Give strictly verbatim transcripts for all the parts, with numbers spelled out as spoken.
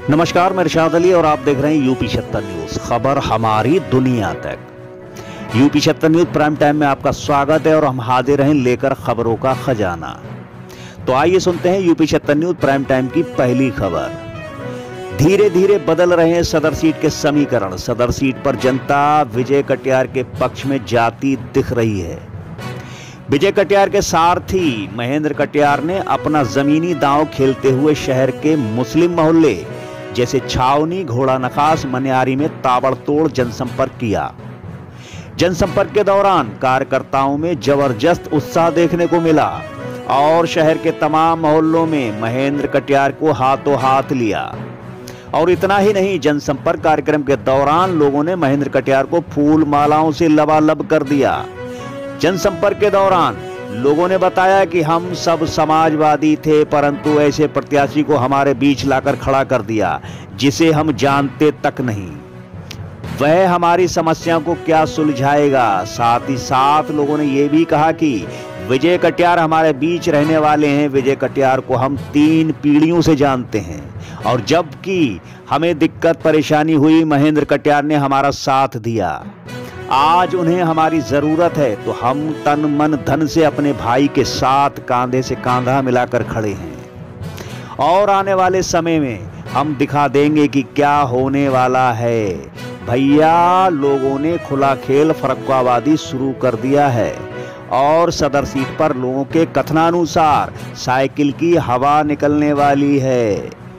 नमस्कार, मैं इरशाद अली और आप देख रहे हैं यूपी सत्तर न्यूज, खबर हमारी दुनिया तक। यूपी सत्तर न्यूज प्राइम टाइम में आपका स्वागत है और हम हाजिर हैं लेकर खबरों का खजाना। तो आइए सुनते हैं यूपी सत्तर न्यूज प्राइम टाइम की पहली खबर। धीरे धीरे बदल रहे हैं सदर सीट के समीकरण। सदर सीट पर जनता विजय कटियार के पक्ष में जाती दिख रही है। विजय कटियार के सारथी महेंद्र कटियार ने अपना जमीनी दांव खेलते हुए शहर के मुस्लिम मोहल्ले जैसे छावनी, घोड़ा नखास, मनियारी में ताबड़तोड़ जनसंपर्क किया। जनसंपर्क के दौरान कार्यकर्ताओं में जबरदस्त उत्साह देखने को मिला और शहर के तमाम मोहल्लों में महेंद्र कटियार को हाथों हाथ लिया। और इतना ही नहीं, जनसंपर्क कार्यक्रम के दौरान लोगों ने महेंद्र कटियार को फूल मालाओं से लबालब कर दिया। जनसंपर्क के दौरान लोगों ने बताया कि हम सब समाजवादी थे, परंतु ऐसे प्रत्याशी को हमारे बीच लाकर खड़ा कर दिया जिसे हम जानते तक नहीं। वह हमारी समस्या को क्या सुलझाएगा। साथ ही साथ लोगों ने यह भी कहा कि विजय कटियार हमारे बीच रहने वाले हैं। विजय कटियार को हम तीन पीढ़ियों से जानते हैं और जबकि हमें दिक्कत परेशानी हुई, महेंद्र कटियार ने हमारा साथ दिया। आज उन्हें हमारी जरूरत है तो हम तन मन धन से अपने भाई के साथ कांधे से कांधा मिलाकर खड़े हैं और आने वाले समय में हम दिखा देंगे कि क्या होने वाला है। भैया, लोगों ने खुला खेल फरक्कावादी शुरू कर दिया है और सदर सीट पर लोगों के कथनानुसार साइकिल की हवा निकलने वाली है।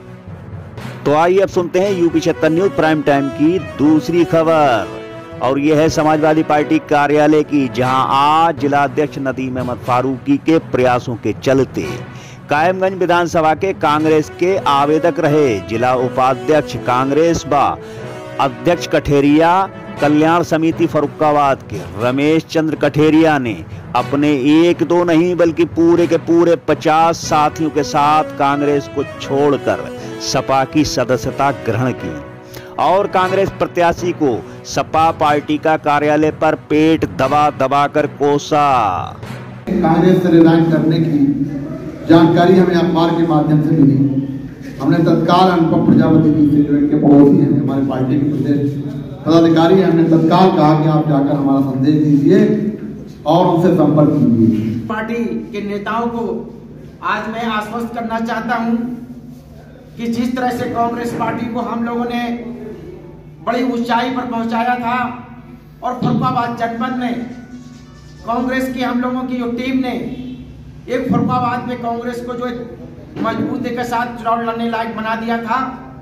तो आइए अब सुनते हैं यूपी सत्तर न्यूज प्राइम टाइम की दूसरी खबर और यह है समाजवादी पार्टी कार्यालय की, जहां आज जिलाध्यक्ष नदीम अहमद फारूकी के प्रयासों के चलते कायमगंज विधानसभा के कांग्रेस के आवेदक रहे जिला उपाध्यक्ष कांग्रेस व अध्यक्ष कठेरिया कल्याण समिति फर्रुखाबाद के रमेश चंद्र कठेरिया ने अपने एक दो नहीं बल्कि पूरे के पूरे पचास साथियों के साथ कांग्रेस को छोड़कर सपा की सदस्यता ग्रहण की और कांग्रेस प्रत्याशी को सपा पार्टी का कार्यालय पर पेट दबा दबा कर कोसा। कांग्रेस से रिजाइन करने की जानकारी हमें अखबार के माध्यम से मिली। हमने तत्काल अनुपम प्रजापति जी से, जो इनके पड़ोसी हैं, हमारे पार्टी के प्रदेश पदाधिकारी हैं, हमने तत्काल कहा कि आप जाकर हमारा संदेश दीजिए और उनसे संपर्क कीजिए। पार्टी के नेताओं को आज मैं आश्वस्त करना चाहता हूं कि जिस तरह से कांग्रेस पार्टी को हम लोगों ने बड़ी ऊंचाई पर पहुंचाया था और फर्रुखाबाद जनपद में कांग्रेस की हम लोगों की जो टीम ने एक फर्रुखाबाद में कांग्रेस को जो मजबूती के साथ चुनाव लड़ने लायक बना दिया था,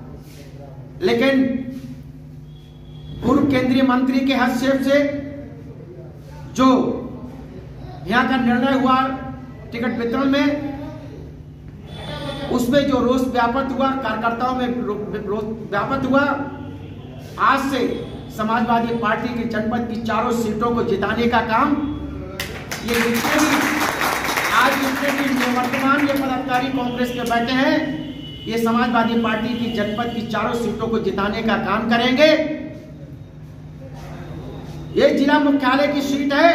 लेकिन पूर्व केंद्रीय मंत्री के हस्तक्षेप से जो यहां का निर्णय हुआ टिकट वितरण में, उसमें जो रोष व्याप्त हुआ, कार्यकर्ताओं में रोष व्याप्त हुआ। आज से समाजवादी पार्टी की जनपद की चारों सीटों को जिताने का काम ये जितने भी आज जितने भी निवर्तमान ये पदाधिकारी कांग्रेस के बैठे हैं, ये समाजवादी पार्टी की जनपद की चारों सीटों को जिताने का काम करेंगे। ये जिला मुख्यालय की सीट है,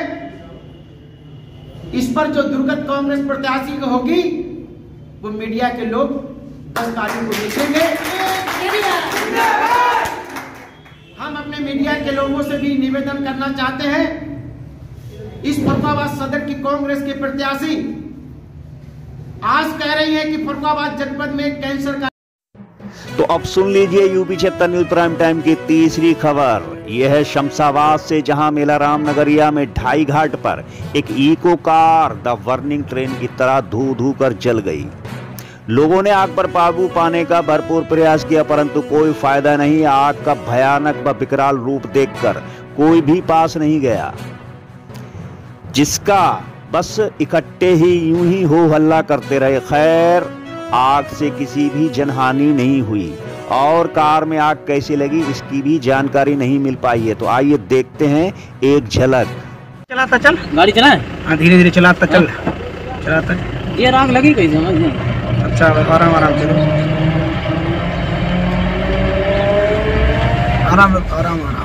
इस पर जो दुर्गत कांग्रेस प्रत्याशी होगी वो मीडिया के लोग दस तारीख को देखेंगे। हम अपने मीडिया के लोगों से भी निवेदन करना चाहते हैं, इस फर्रुखाबाद सदर की कांग्रेस के प्रत्याशी आज कह रही है कि फर्रुखाबाद जनपद में कैंसर का। तो अब सुन लीजिए यूपी सत्तर न्यूज प्राइम टाइम की तीसरी खबर। यह है शमशाबाद से, जहां मेलाराम नगरिया में ढाई घाट पर एक Eeco car the burning train की तरह धू धू कर जल गई। लोगों ने आग पर काबू पाने का भरपूर प्रयास किया, परंतु कोई फायदा नहीं। आग का भयानक व विकराल रूप देखकर कोई भी पास नहीं गया, जिसका बस इकट्ठे ही यूं ही हो हल्ला करते रहे। खैर, आग से किसी भी जनहानि नहीं हुई और कार में आग कैसे लगी इसकी भी जानकारी नहीं मिल पाई है। तो आइए देखते हैं एक झलक। चलाता चल, गाड़ी चलाए, हाँ धीरे धीरे चलाता चल, चलाता। ये आग लगी कैसे समझ नहीं। अच्छा, आराम आराम चलो, आराम आराम आराम।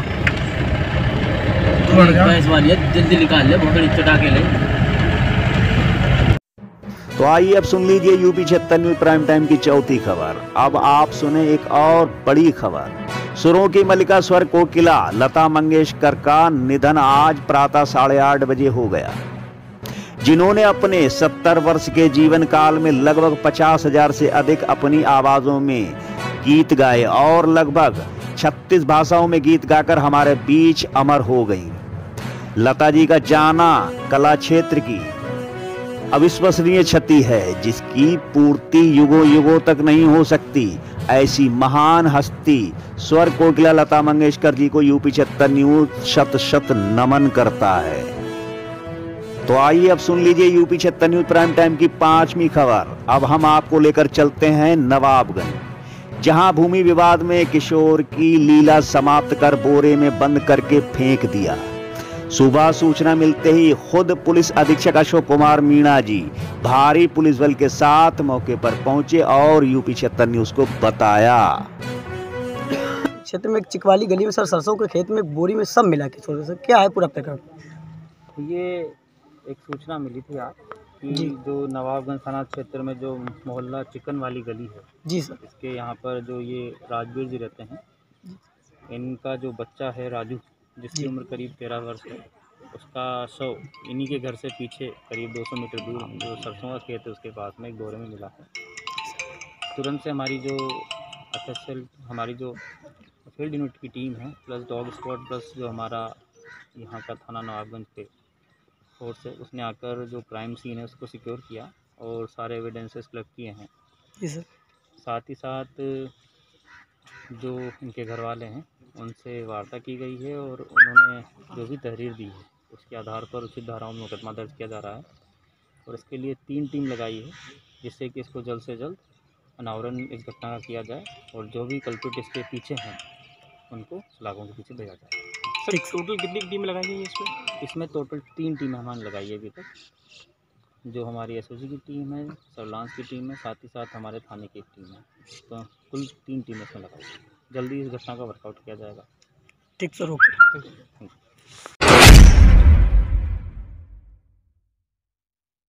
वाली है, जल्दी निकाल ले, बहुत बड़ी चटा के ले। तो आइए अब सुन लीजिए यूपी छिहत्तर न्यूज प्राइम टाइम की चौथी खबर। अब आप सुने एक और बड़ी खबर। सुरों की मलिका स्वर कोकिला लता मंगेशकर का निधन आज प्रातः साढ़े आठ बजे हो गया, जिन्होंने अपने सत्तर वर्ष के जीवन काल में लगभग पचास हजार से अधिक अपनी आवाजों में गीत गाए और लगभग छत्तीस भाषाओं में गीत गाकर हमारे बीच अमर हो गई। लता जी का जाना कला क्षेत्र की अविश्वसनीय क्षति है, जिसकी पूर्ति युगों युगों तक नहीं हो सकती। ऐसी महान हस्ती स्वर कोकिला लता मंगेशकर जी को यूपी छिहत्तर न्यूज शत शत नमन करता है। तो आइए अब सुन लीजिए यूपी छिहत्तर न्यूज प्राइम टाइम की पांचवी खबर। अब हम आपको लेकर चलते हैं नवाबगंज, जहां भूमि विवाद में किशोर की लीला समाप्त कर बोरे में बंद करके फेंक दिया। सुबह सूचना मिलते ही खुद पुलिस अधीक्षक अशोक कुमार मीणा जी भारी पुलिस बल के साथ मौके पर पहुंचे और यूपी छिहत्तर न्यूज को बताया। क्षेत्र में एक चिकवाली गली में सर सरसों के खेत में बोरी में सब मिला के छोड़, सर क्या है पूरा प्रकरण? ये एक सूचना मिली थी आज कि जो नवाबगंज थाना क्षेत्र में जो मोहल्ला चिकन वाली गली है जी सर, इसके यहाँ पर जो ये राजवीर जी रहते हैं, इनका जो बच्चा है राजू, जिसकी उम्र करीब तेरह वर्ष है, उसका शव इन्हीं के घर से पीछे करीब दो सौ मीटर दूर जो सरसों का खेत है उसके पास में एक बोरे में मिला है। तुरंत से हमारी जो एफ एस एल हमारी जो फील्ड यूनिट की टीम है प्लस डॉग स्क्वाड प्लस जो हमारा यहाँ का थाना नवाबगंज के फोर्स है, उसने आकर जो क्राइम सीन है उसको सिक्योर किया और सारे एविडेंसेस कलेक्ट किए हैं। जी सर, साथ ही साथ जो इनके घर वाले हैं उनसे वार्ता की गई है और उन्होंने जो भी तहरीर दी है उसके आधार पर उचित धाराओं में मुकदमा दर्ज किया जा रहा है और इसके लिए तीन टीम लगाई है, जिससे कि इसको जल्द से जल्द अनावरण इस घटना का किया जाए और जो भी कल्प्रिट इसके पीछे हैं उनको सलाखों के पीछे भेजा जाए। सर टोटल कितनी टीम लगाई गई है इसमें? इसमें टोटल तीन टीमें हमने लगाई है अभी तक, जो हमारी एस ओ जी की टीम है, सर्विलांस की टीम है, साथ ही साथ हमारे थाने की एक टीम है। तो कुल तीन टीमें इसमें लगाई है। जल्दी इस घटना का वर्कआउट किया जाएगा। ठीक सर, ओके।